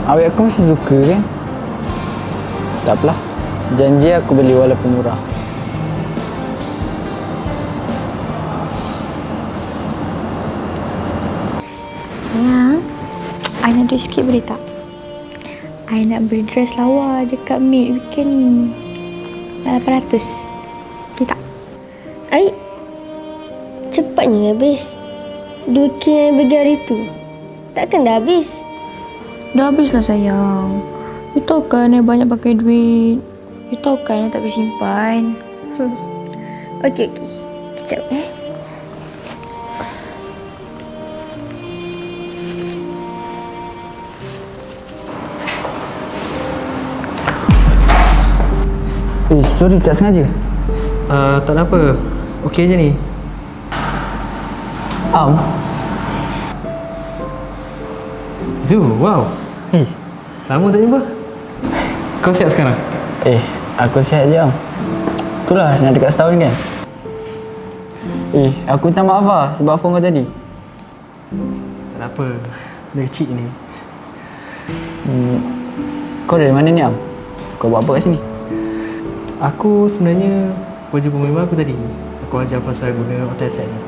Awet aku masih suka kan? Tak apalah. Janji aku beli walaupun murah. Sayang, I nak duit sikit boleh tak? I nak beli dress lawa dekat Mid weekend ni. 800. Boleh tak? Ai, cepatnya habis. 2K yang bagi hari tu. Takkan dah habis? Dah habis lah sayang. You tahu kan I banyak pakai duit. You tahu kan I tak boleh simpan. Okey. Kejap Sorry, tak sengaja. Tak ada apa. Okey je ni. Zu, wow. Lama tak jumpa. Kau sihat sekarang? Aku sihat je, Am. Itulah, nak dekat setahun kan? Aku minta maaf lah sebab phone kau tadi. Tak ada apa. Dia kecil ni. Kau dari mana ni, Am? Kau buat apa kat sini? Aku sebenarnya berjumpa member aku tadi. Aku ajar pasal guna AutoFX ni.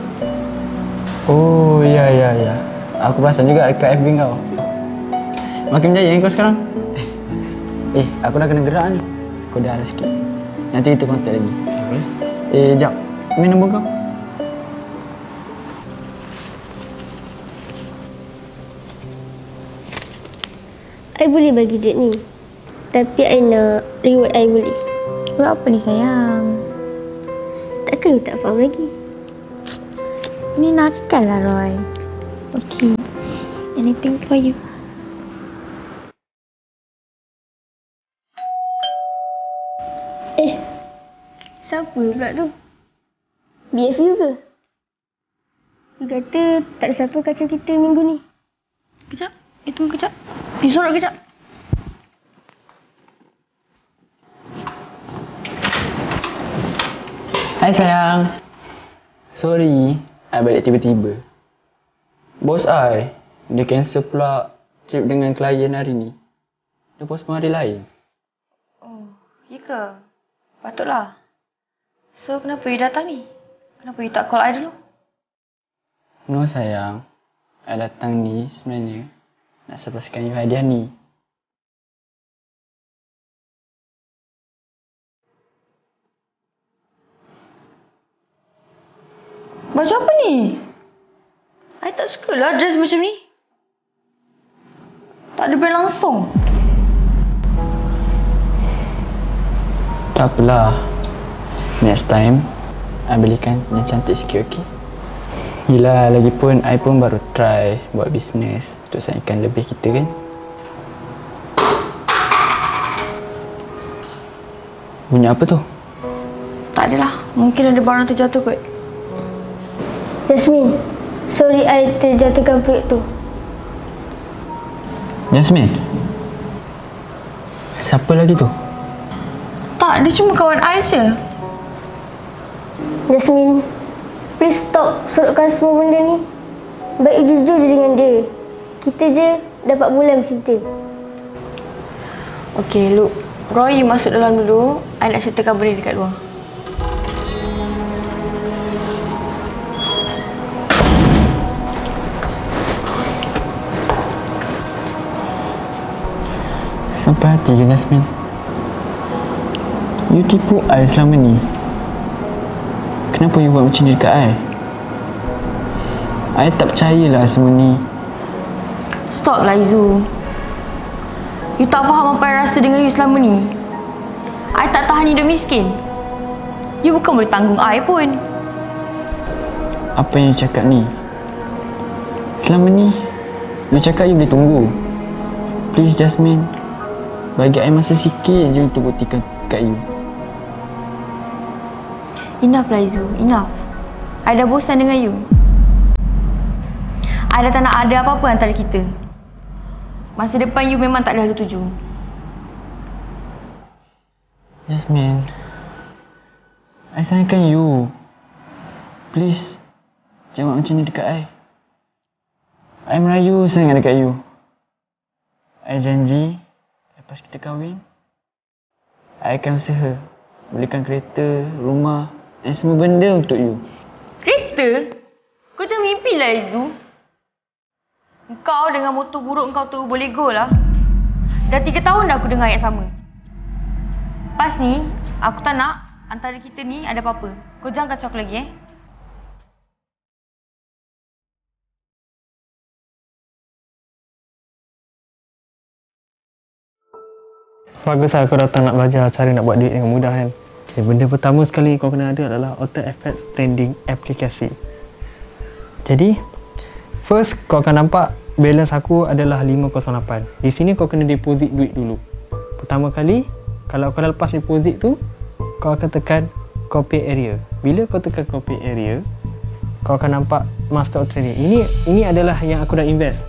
Oh, ya. Aku perasan juga dekat FB kau. Makin berjaya kau sekarang. Aku dah kena gerak ni. Kau dah ala sikit. Nanti kita kontak lagi. Boleh? Jap. Mana nombor kau? I boleh bagi duit ni. Tapi I nak reward I boleh. Buat apa ni sayang? Takkan you tak faham lagi? Ni nakal lah Roy. Okay. Anything for you. Siapa pula tu? BF you ke? You kata tak ada siapa kacau kita minggu ni. Kejap. Tunggu kejap. Sorok kejap. Hai sayang. Sorry, I balik tiba-tiba. Bos I, dia cancel pula trip dengan klien hari ni. Dia postpone hari lain. Oh, ya ke? Patutlah. So, kenapa you datang ni? Kenapa you tak call I dulu? No sayang, I datang ni sebenarnya nak surprisekan you hadiah ni. Baju apa ni? I tak sukalah dress macam ni. Tak ada brand langsung. Tak apalah. Next time, I belikan yang cantik sikit, okey? Yelah, lagipun I pun baru try buat bisnes untuk saingkan lebih kita kan? Bunyi apa tu? Tak adalah. Mungkin ada barang terjatuh kot. Jasmine, sorry I terjatuhkan proyek tu. Jasmine? Siapa lagi tu? Tak, dia cuma kawan I je. Jasmine, please stop sorokkan semua benda ni. Baik jujur je dengan dia. Kita je dapat mula macam tu. Okay, look. Roy, you masuk dalam dulu. I nak settlekan benda dekat luar. Sampai hati ke Jasmine? You tipu I selama ni. Kenapa you buat macam ni dekat I? I tak percayalah semua ni. Stop lah Izu. You tak faham apa I rasa dengan you selama ni. I tak tahan hidup miskin. You bukan boleh tanggung I pun. Apa yang you cakap ni? Selama ni you cakap you boleh tunggu. Please Jasmine, bagi I masa sikit je untuk buktikan kat you. Enough lah Izu, enough. I dah bosan dengan you. I dah tak nak ada apa-apa antara kita. Masa depan you memang tak ada lalu tuju. Jasmine, I sayangkan you. Please, jangan buat macam ni dekat I. I merayu sangat dekat you. I janji lepas kita kahwin, I akan usaha belikan kereta, rumah dan semua benda untuk you. Kereta? Kau jangan mimpi lah, Izu. Kau dengan motor buruk kau tu boleh go lah. Dah 3 tahun dah aku dengar ayat sama. Pas ni, aku tak nak antara kita ni ada apa-apa. Kau jangan kacau aku lagi, Bagus lah kau datang nak belajar cara nak buat duit dengan mudah kan. Okay, benda pertama sekali kau kena ada adalah AutoFX Trading aplikasi. Jadi, first kau akan nampak balance aku adalah 508. Di sini kau kena deposit duit dulu. Pertama kali, kalau kau dah lepas deposit tu, kau akan tekan copy area. Bila kau tekan copy area, kau akan nampak master of trading. Ini adalah yang aku dah invest.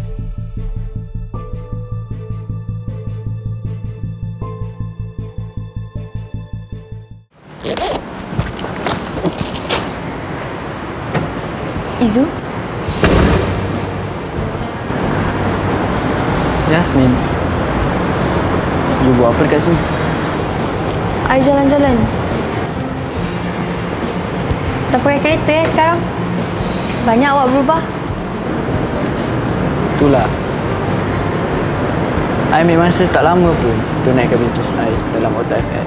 Izu? Yasmin, you buat apa dekat sini? I jalan-jalan. Tak pakai kereta sekarang. Banyak awak berubah. Itulah. I ambil masa tak lama pun untuk naikkan bisnes I dalam AutoFX.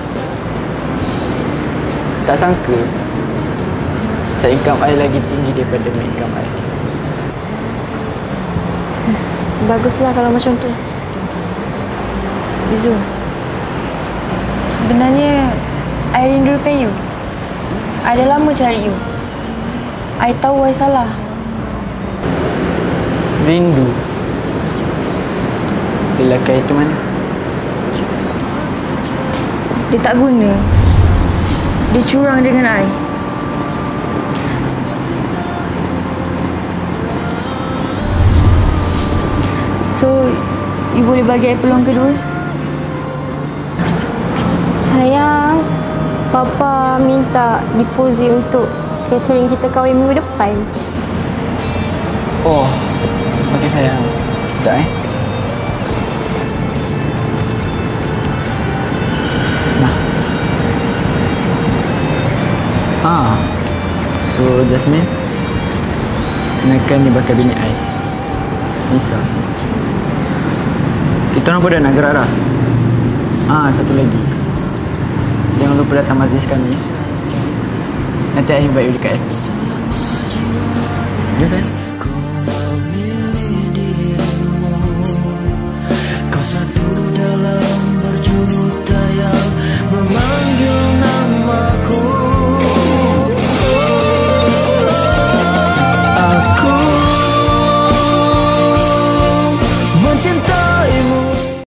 Tak sangka, side income I lagi tinggi daripada main income I. Baguslah kalau macam tu. Izu, sebenarnya I rindukan you. I dah lama cari you. I tahu I salah. Rindu? Lelaki itu mana? Dia tak guna. Dia curang dengan I. So, you boleh bagi I peluang kedua? Sayang, Papa minta deposit untuk catering kita kahwin minggu depan. Oh, okey sayang. Sekejap Nah. So Jasmine, kenakan ni bakal bini I, Nisa. Kita orang pun dah nak gerak dah. Satu lagi, jangan lupa datang majlis kami. Nanti I invite you dekat F. Ya sayang?